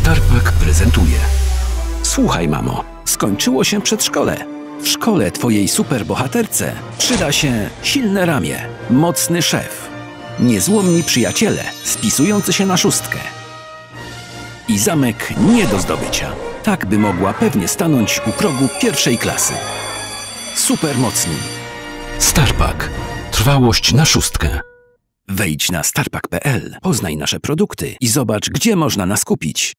Starpak prezentuje. Słuchaj, mamo, skończyło się przedszkole. W szkole twojej superbohaterce przyda się silne ramię, mocny szef, niezłomni przyjaciele spisujący się na 6 i zamek nie do zdobycia. Tak by mogła pewnie stanąć u progu 1. klasy. Supermocni. Starpak. Trwałość na 6. Wejdź na starpak.pl, poznaj nasze produkty i zobacz, gdzie można nas kupić.